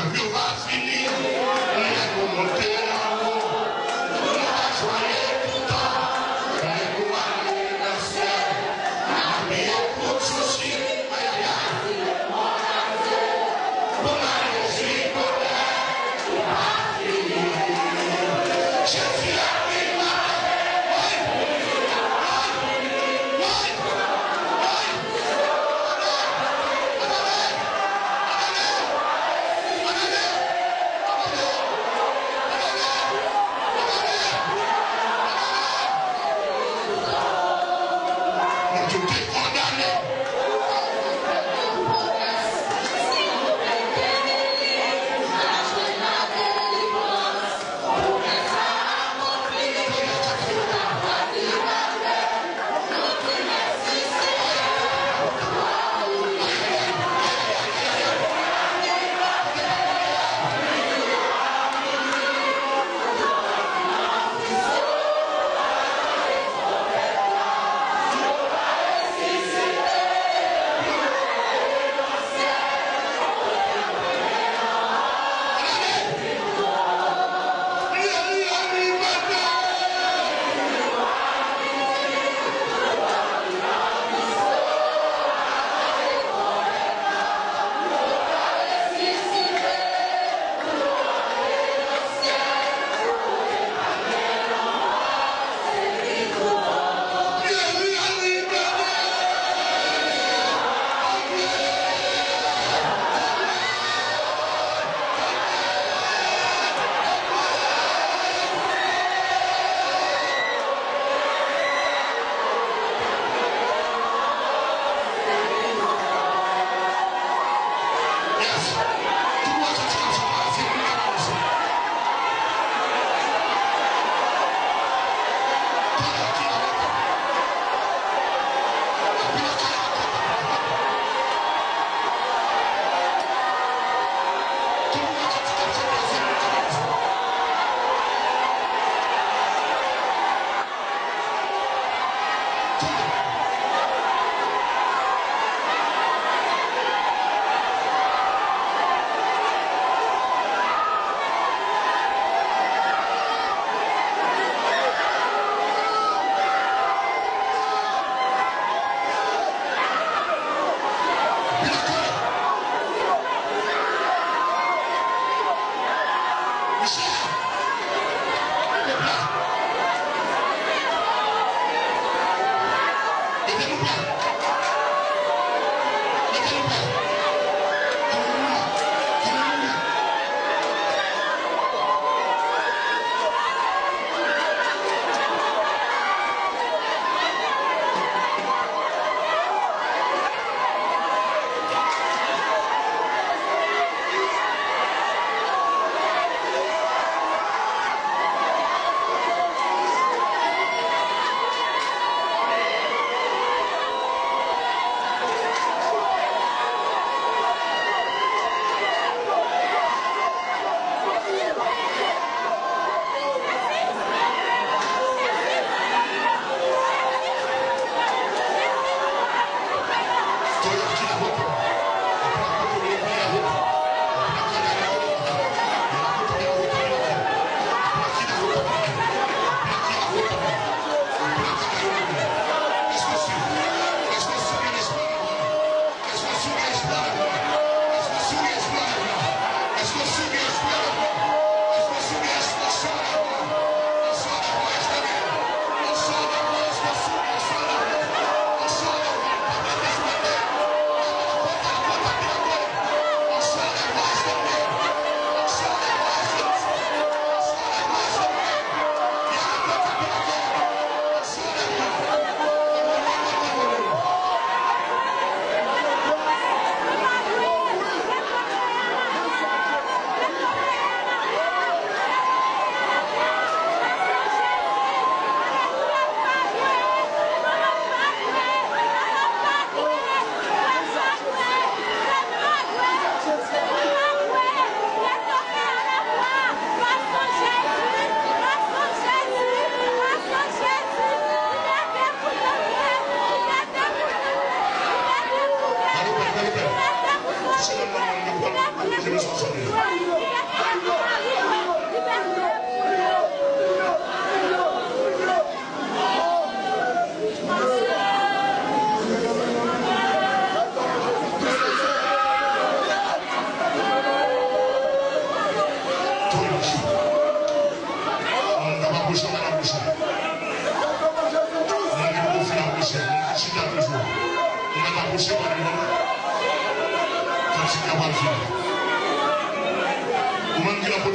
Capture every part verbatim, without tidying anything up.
vie va finir. Mais nous monter là-haut. Nous va soigner tout le temps. Et nous aller dans le ciel. Mais pour souci.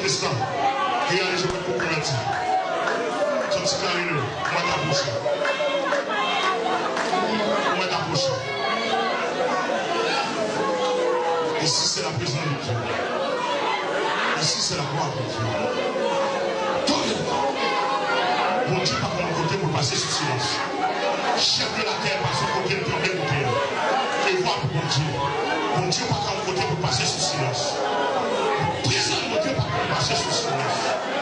protestant qui a les pour convertir. Son petit carré, on va t'approcher. On va t'approcher. Ici, c'est la présence de Dieu. Ici, c'est la gloire de Dieu. Bon Dieu, pas comme côté pour passer sous silence. Chef de la terre, par son côté, pour dégoûter. Et voir pour bon Dieu. Bon Dieu, pas comme côté pour passer sous silence. Présent de Dieu, pas comme passer sous silence.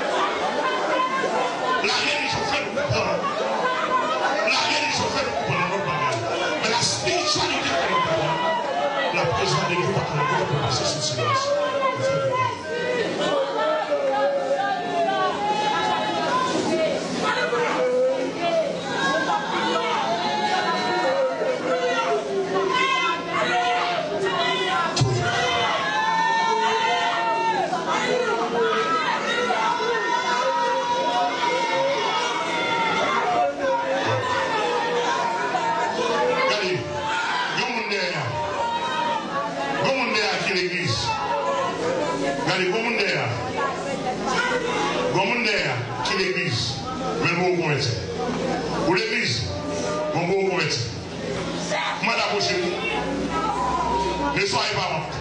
La religion fait le comprendre. La religion fait le comprendre. Mais la spiritualité fait le comprendre. La présence de Dieu, pas comme côté pour passer sous silence. Ou l'église, mon beau converti. Moi d'approcher vous. Ne soyez pas honte.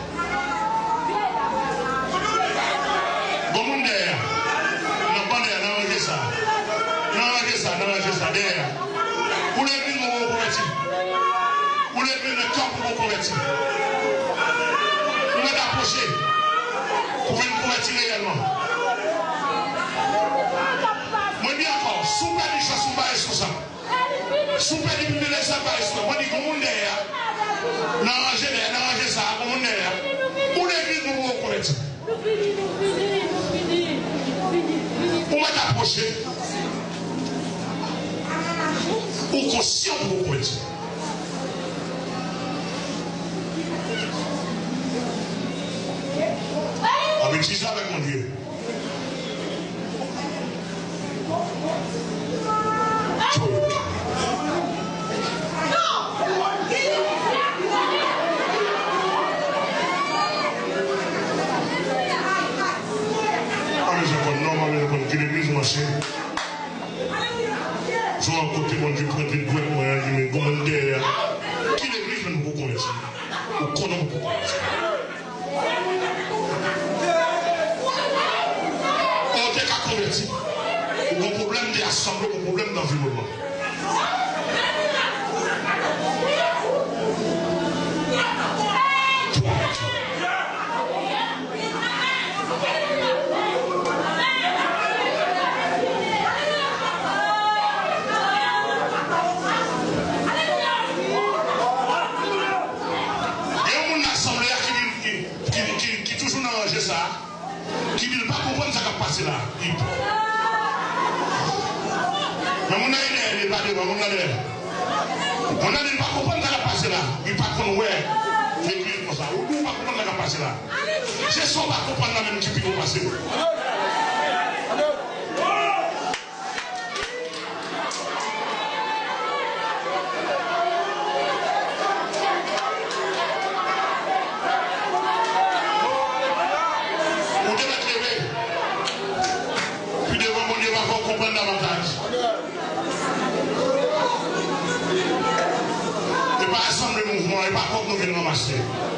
Bon monde derrière. Non, pas derrière, non, rangez ça. Non, rangez ça, non, rangez ça, derrière. Ou l'église, mon beau converti. Ou l'église, le corps pour mon converti. Vous m'êtes approché. Vous pouvez me convertir réellement. Super di chasse ba esusa. Super di bibele sa ba esusa. Moi di komunde ya. Na ranger na na ranger ça komunde ya. Pour l'église nous vous connaître. Pour m'approcher. Ou conscient vous connaître. Avec Jésus avec mon Dieu. Qui l'église marché. Soit à côté, mon Dieu, prendre des doigts, moi, je me demande derrière. Qui l'église, je ne peux pas connaître. Ou qu'on ne peut pas connaître. On est qu'à convertir. Ou un problème d'assemblée, ou un problème d'environnement. Qui ne veut pas comprendre ce qui a passé là. Mais mon ami n'est pas devant, mon ami. Mon ami ne pas comprendre ce qui a passé là. Il ne pas comprendre, ouais, l'église comme ça. Ou ne pas comprendre ce qui a passé là. C'est ça, on va comprendre la même qui peut passer. Et pas comme nous venons ramasser.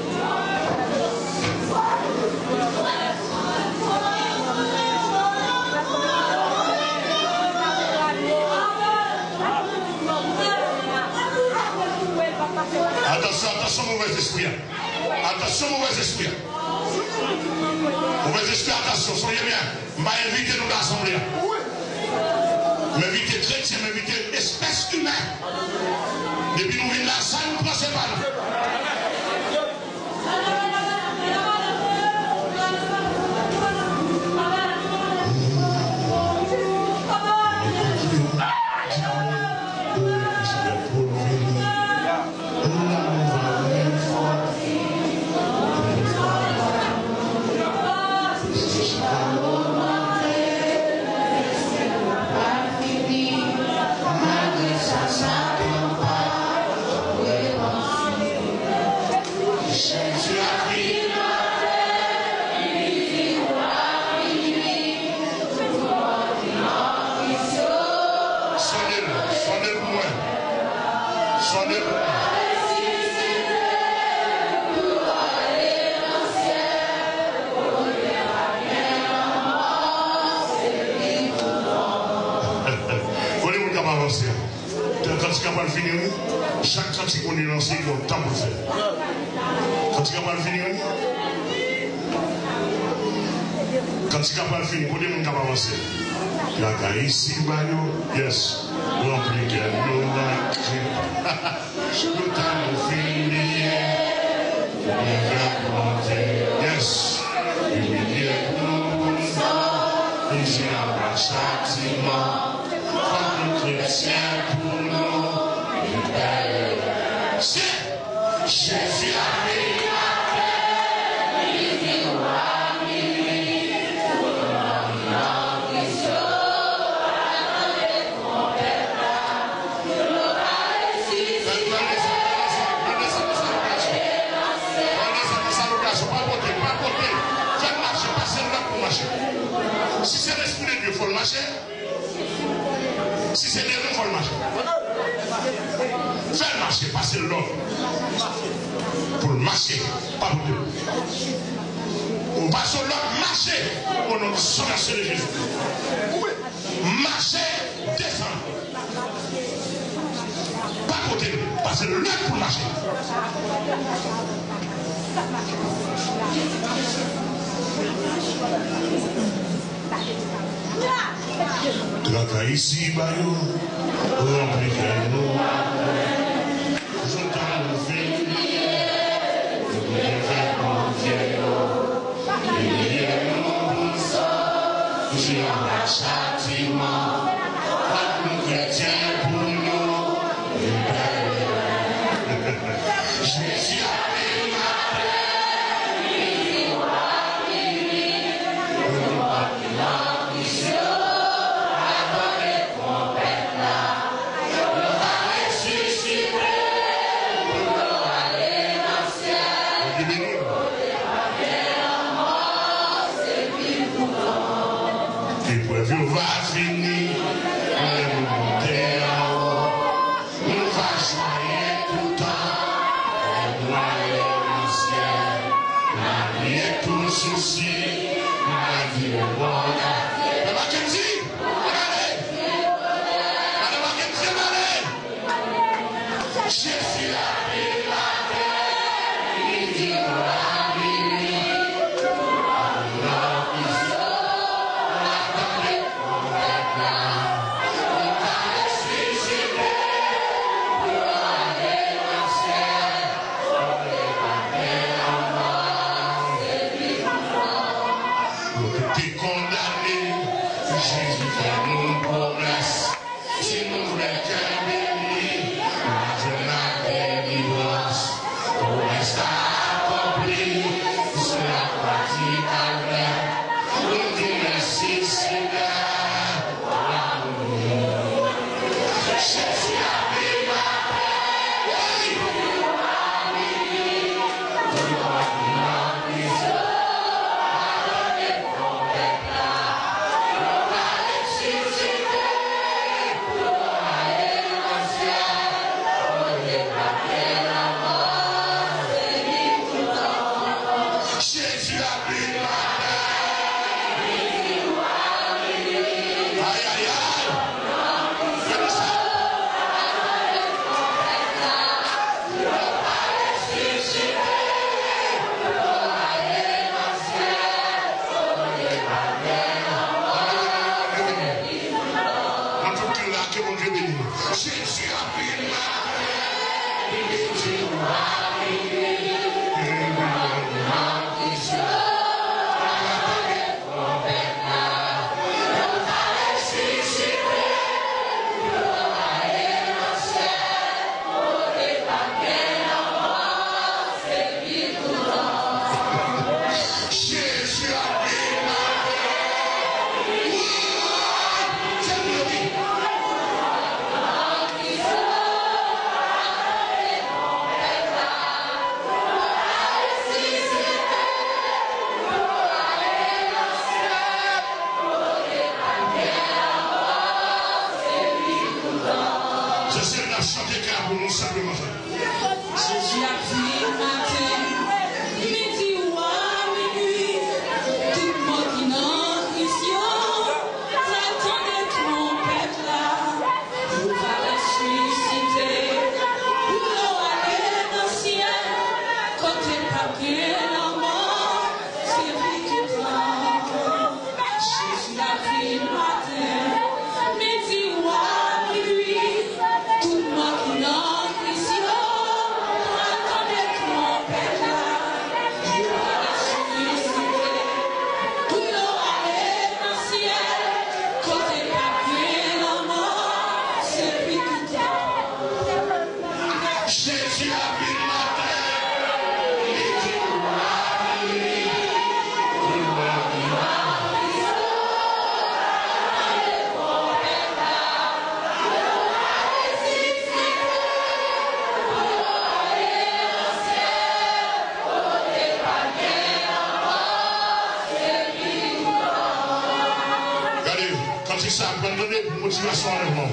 Attention, attention, mauvais esprit. Attention, mauvais esprit. Mauvais esprit, attention, soyez bien. M'a invité nous l'assemblée. M'inviter chrétien, m'inviter espèce humaine. Depuis nous venons là, ça nous prend ses balles. cantique va finir, chaque cantique qu'on est lancé, il y a un temps pour le faire. Cantique va finir, cantique va finir, pour dire qu'on va avancer. La caille ici, yes, rempli que nous l'avons. Le temps fini, yes, humilié pour nous, ici en bas châtiment, comme chrétien pour nous, libérer. C'est Jésus arrive. Si c'est l'esprit de Dieu, il faut le marcher. Si c'est Dieu, il faut le marcher. Faire marcher, passer l'homme. Pour le marcher, pas pour Dieu. On va sur l'homme marcher au nom de son nation de Jésus. Marcher, descendre. Pas côté, passer l'homme pour marcher. Traka ici, Bayo, rempli que nous. Je t'en fais, je vais confier, je suis en châtiment, pas nous chrétiens pour nous, je suis arrivé à on va finir, on va monter en haut, on va joyer tout le temps, on doit aller au ciel, la vie est tout souci, la vie est bonne. Madame Mackenzie, regardez, Madame Mackenzie, regardez, je suis arrivé à terre, il dit on va venir. dit ça, abandonner pour motivation enlèvement.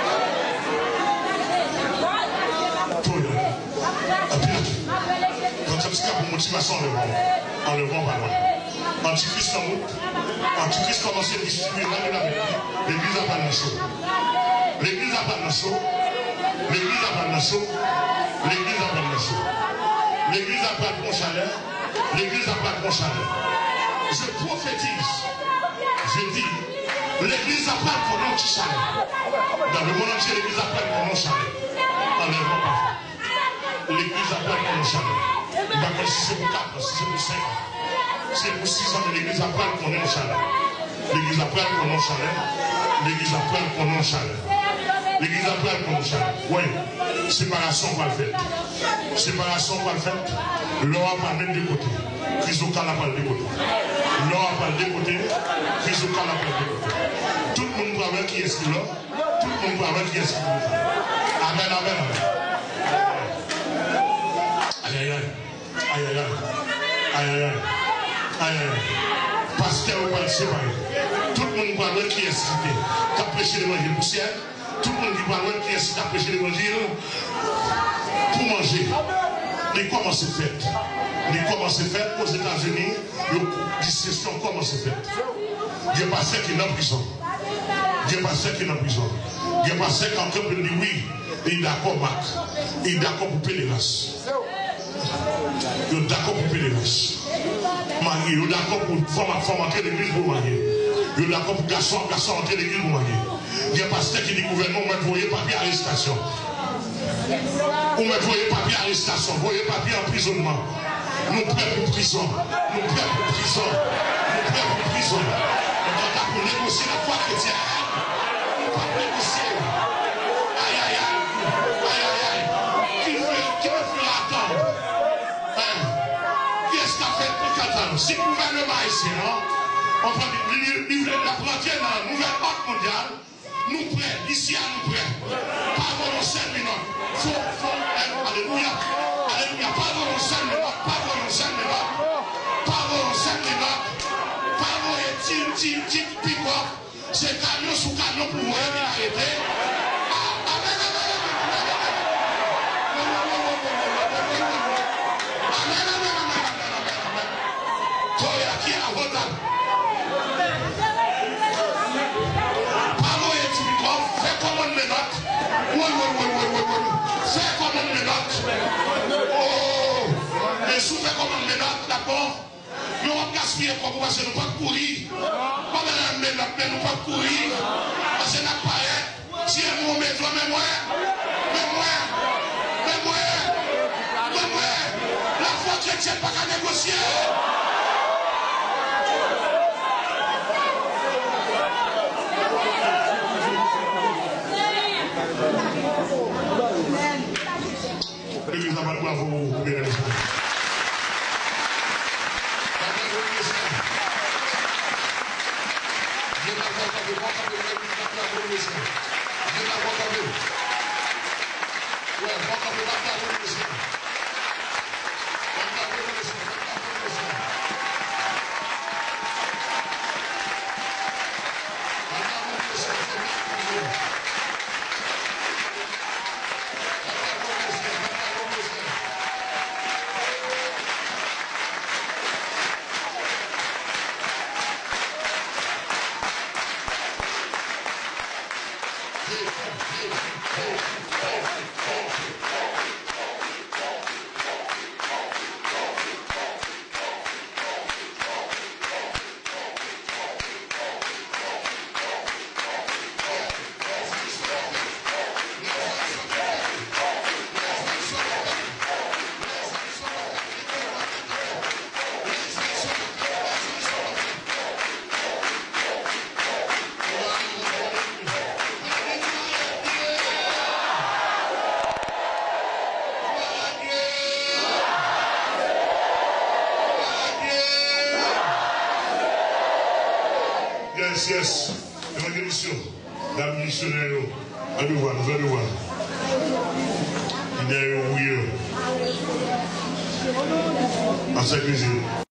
Quand ça pour motivation enlèvement. Enlèvement par là. Antichrist en route. Antichrist commence à distribuer l'église à Panacho. L'église à Panacho. L'église à Panacho. L'église à Panacho. L'église à pas de bon chalet. L'église à pas de bon chalet. Je prophétise. Je dis, l'église a pas de bon chalet. Dans le monde entier, l'église a pas de bon chalet. Enlèvement parfait. L'église a pas de bon chalet. Par contre, si c'est pour quatre, si c'est pour cinq ans. C'est pour six ans, l'église apprend qu'on est en chalet. L'église apprend qu'on est en chalet. L'église apprend qu'on est en chalet. L'église apprend qu'on est en chalet. Oui, séparation va le faire. Séparation va le faire. L'or va mettre de côté. Christ au calme va le côté. L'or va le côté. Christ au calme va le côté. Tout le monde va voir qui est-ce qu'il a. Tout le monde va voir qui est-ce qu'il a. Amen, amen, amen. Aïe, aïe, aïe. Aïe, aïe, aïe. Aïe, aïe, aïe. Aïe, aïe. Pasteur va le séparer. Tout le monde va voir qui est-ce qui a prêché l'évangile pour ciel. Tout le monde va voir qui est-ce qui a prêché l'évangile pour manger. Mais comment c'est fait? Mais comment c'est fait aux États-Unis? Discussion, comment c'est fait? Il y a pas pasteur qui est en prison. Il y a pas pasteur qui est en prison. Il y a pas pasteur qui est en dit oui. Il est d'accord, Marc. Il est d'accord pour payer les races. Il est d'accord pour payer les races. Marié, il est d'accord pour femme à femme entrer l'église pour marier. Il est d'accord pour garçon à garçon entrer l'église pour marier. Il y a un pasteur qui dit gouvernement, on va voyer papier arrestation. On va voyer papier arrestation, voyer papier emprisonnement. Nous prêts pour prison. Nous prêts pour prison. Nous prêts pour prison. On va pour négocier la foi chrétienne. On va négocier. Aïe, aïe, aïe. Aïe, aïe, aïe. Qui me fera attendre? Qu'est-ce qu'a fait pour Qatar? Si le gouvernement ici, non? On prend livrer la frontière dans la nouvelle ordre mondiale. Nous prêts, ici à nous prêts. Pas avant cinq minutes. Faut, faut, alléluia. Alléluia. Pas avant cinq minutes. Pas avant cinq minutes. Pas avant cinq minutes. Pas avant un petit, petit, petit pick-up. C'est camion sous camion pour vous arrêter. Amen, amen, amen. Amen, amen, amen. Toya qui est avotable. Oui, oui, oui, oui, oui, oui. Fais comme on me note. Oh, mais sous fait comme on me note, d'abord, nous on gaspille comme parce que nous ne pouvons pas courir. Pas de mais nous ne pouvons pas courir. Parce que nous n'avons pas. Si un mot met toi, mais moi, mais moi, mais moi, mais moi, la foi chrétienne pas qu'à négocier. L'église n'a pas le droit pour vous libérer les gens. Yes, yes. L'évangélisation. La missionnaire. Allez voir, vous allez voir. Il y a eu un oui. En sa cuisine.